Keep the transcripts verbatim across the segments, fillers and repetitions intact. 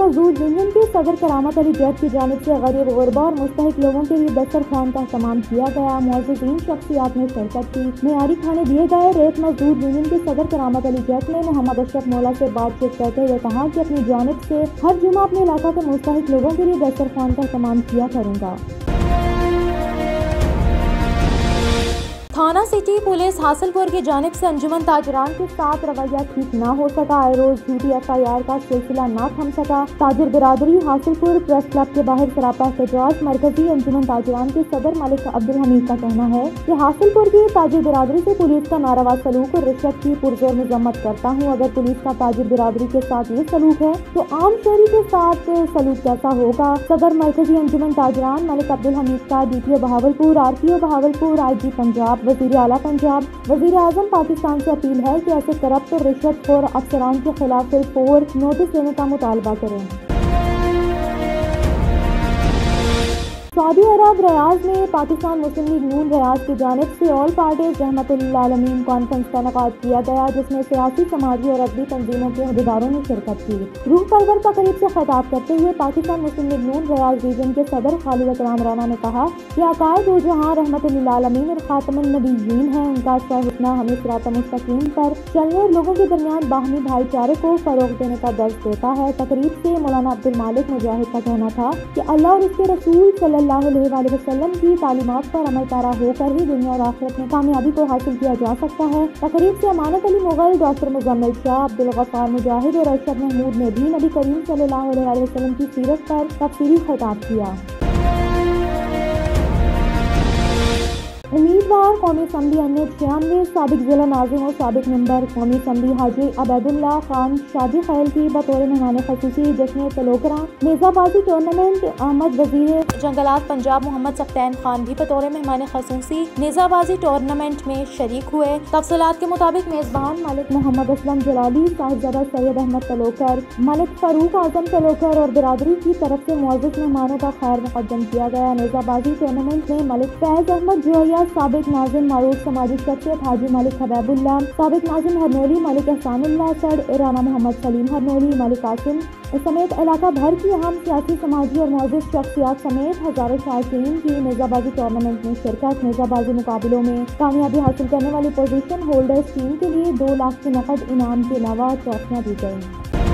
मजदूर यूनियन के सदर करामत अली जट की जानिब से गरीब गुरबा और मुस्तहिक लोगों के लिए दस्तरखान का इस्तेमाल किया गया। मुअज़्ज़िज़ीन शख्सियात ने शिरकत की। मेयारी खाने दिए गए। रेत मजदूर यूनियन के सदर करामत अली जट ने मोहम्मद अशरफ मौला से बातचीत करते हुए कहा कि अपनी जानिब से हर जुमा अपने इलाका के मुस्तहिक लोगों के लिए दस्तरखान का इस्तेमाल किया करूँगा। थाना सिटी पुलिस हासिलपुर की जानिब से अंजुमन ताजरान के साथ रवैया ठीक न हो सका। आए रोज झूठी एफ आई आर का सिलसिला न थम सका। ताजिर बिरादरी हासिलपुर प्रेस क्लब के बाहर सरापा एहतजाज। मरकजी अंजुमन ताजरान के सदर मलिक अब्दुल हमीद का कहना है कि हासिलपुर की ताजिर बिरादरी से पुलिस का नारावा सलूक और रिश्वत की पुरजोर मजम्मत करता हूँ। अगर पुलिस का ताजिर बिरादरी के साथ ये सलूक है तो आम शहरी के साथ सलूक कैसा होगा। सदर मरकजी अंजुमन ताजरान मलिक अब्दुल हमीद का D P O Bahawalpur, R P O Bahawalpur, I G Punjab, वज़ीर आला पंजाब, वज़ीर आज़म पाकिस्तान से अपील है कि ऐसे करप्ट और रिश्वतखोर अफसरान के खिलाफ फिर नोटिस देने का मुतालबा करें। सऊदी अरब रियाद में पाकिस्तान मुस्लिम लीग नून रियाद की जानिब से ऑल पार्टीज रहमतुल्लिल आलमीन कॉन्फ्रेंस का इनेकाद किया गया, जिसमें सियासी, समाजी और अदबी तंजीमों के अहदेदारों ने शिरकत की। रूह परवर तकरीब से खिताब करते हुए पाकिस्तान मुस्लिम लीग नून रियाद रीजन के सदर खालिद अकराम राना ने कहा कि अकायद दो जहां रहमतुल्लिल आलमीन और खातमुन नबीयीन है। उनका हुस्ना हमें सिरात मुस्तकीम पर चलने और लोगों के दरमियान बाहमी भाईचारे को फरोग देने का दर्ज देता है। तकरीब से मौलाना अब्दुल मालिक मुजाहिद का कहना था कि अल्लाह और उसके रसूल सल्लल्लाहु अलैहि वसल्लम की तालीमात पर अमल पैरा होकर ही दुनिया और आखिरत में कामयाबी को हासिल किया जा सकता है। तकरीब से अमानत अली मुगल, डॉक्टर मुजम्मिल शाह, अब्दुल गफ्फार मुजाहिद और अरशद महमूद ने भी नबी करीम सल्लल्लाहु अलैहि वसल्लम की सीरत पर तफसीली खिताब किया। उम्मीदवार कौमी असम्बली अन्य छियानवे साबिक जिला नाज़िम और साबिक मेंबर कौमी असम्बली हाजी अबैदुल्लाह खान शादी खैल की बतौर मेहमान खसूसी जश्न तलोकरा नेज़ाबाजी टूर्नामेंट। अहमद वजीर जंगलात पंजाब मोहम्मद सफ्तैन खान भी बतौर मेहमान खसूसी नेज़ाबाजी टूर्नामेंट में शरीक हुए। तफसीलात के मुताबिक मेज़बान मलिक मोहम्मद असलम जलाली, साहिबजादा सैयद अहमद तलोकर, मलिक फारूक आजम तलोकर और बिरादरी की तरफ से मुअज़्ज़ज़ मेहमानों का खैर मुक़द्दम किया गया। नेज़ाबाजी टूर्नामेंट में मलिक फैज अहमद जोया, साबिक नाज़िम मारूफ समाजी शख्सियत हाजी मलिक हबैबुल्लाह, साबिक नाज़िम हरनोली मलिक एहसानुल्लाह सड़, राना मोहम्मद सलीम हरनोली, मलिक आसिम समेत इलाका भर की अहम सियासी, समाजी और मुअज़्ज़ज़ शख्सियात समेत हजारों शायकीन की नेज़ाबाजी टूर्नामेंट में शिरकत। नेज़ाबाजी मुकाबलों में कामयाबी हासिल करने वाली पोजीशन होल्डर्स टीम के लिए दो लाख के नकद इनाम के अलावा ट्रॉफियां दी गई।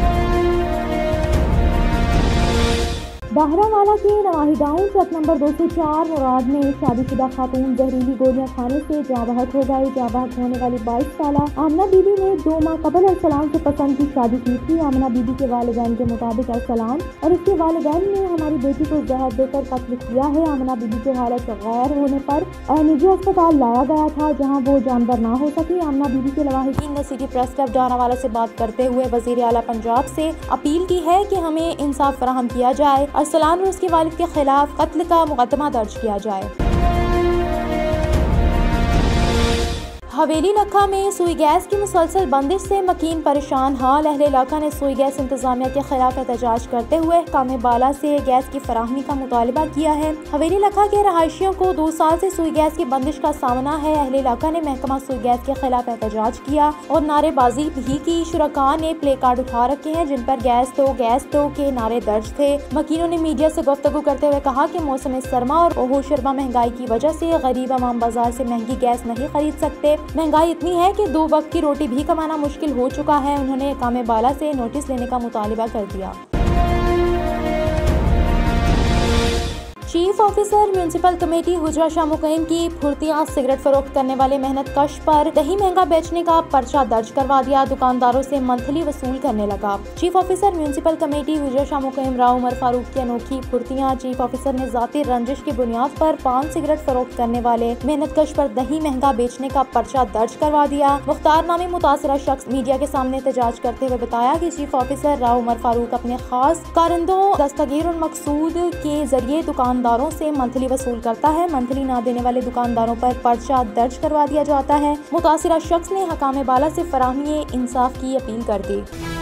बहरावाला के नवाहिदाउन ट्रक नंबर दो सौ चार मुराद में शादीशुदा खातून जहरीली गोलियां खाने से जाँ बहक हो गई। जाँ बहक होने वाली बाईस साल आमना बीबी ने दो माह कबल अरसलान से पसंद की शादी की थी। आमना बीबी के वालिदैन के मुताबिक अरसलान और उसके वालिदैन ने हमारी बेटी को जहर देकर कत्ल किया है। आमना बीबी को हालत गैर होने पर निजी अस्पताल लाया गया था, जहाँ वो जानबर ना हो सकी। आमना बीबी के लवाहिदीन ने सिटी प्रेस क्लब डानावाला से बात करते हुए वज़ीर आला पंजाब से अपील की है कि हमें इंसाफ फराहम किया जाए। अरसलान और उसके वालिद के खिलाफ कत्ल का मुकदमा दर्ज किया जाए। हवेली लखा में सुई गैस की मुसलसल बंदिश से मकीन परेशान हाल। अहले इलाका ने सुई गैस इंतजामिया के खिलाफ एहतजाज करते हुए कामे बाला से गैस की फराहमी का मुतालबा किया है। हवेली लखा के रहायशियों को दो साल से सुई गैस की बंदिश का सामना है। अहले इलाका ने महकमा सुई गैस के खिलाफ एहतजाज किया और नारेबाजी भी की। शुरका ने प्ले कार्ड उठा रखे हैं जिन पर गैस दो गैस दो के नारे दर्ज थे। मकीनों ने मीडिया से गुफ्तगू करते हुए कहा कि मौसम सरमा और ओहोशरमा महंगाई की वजह से गरीब अवाम बाजार से महंगी गैस नहीं खरीद सकते। महंगाई इतनी है कि दो वक्त की रोटी भी कमाना मुश्किल हो चुका है। उन्होंने कामे बाला से नोटिस लेने का मुतालिबा कर दिया। Chief officer municipal committee Hujra Shah Muqeem की फुर्तियाँ सिगरेट फरोख्त करने वाले मेहनत कश पर दही महंगा बेचने का पर्चा दर्ज करवा दिया। दुकानदारों से मंथली वसूल करने लगा। Chief officer municipal committee Hujra Shah Muqeem Rao Umar Farooq की अनोखी फुर्तियाँ। चीफ ऑफिसर ने जाती रंजिश की बुनियाद पर पान सिगरेट फरोख्त करने वाले मेहनत कश पर दही महंगा बेचने का पर्चा दर्ज करवा दिया। मुख्तार नामी मुतासरा शख्स मीडिया के सामने एहतजाज करते हुए बताया कि चीफ ऑफिसर राव उमर फारूक अपने खास कारिंदों दस्तगीर और मकसूद के जरिए दुकान दारों से मंथली वसूल करता है। मंथली ना देने वाले दुकानदारों पर पर्चा दर्ज करवा दिया जाता है। मुतासिरा शख्स ने हकामे बाला से फराहमी इंसाफ की अपील कर दी।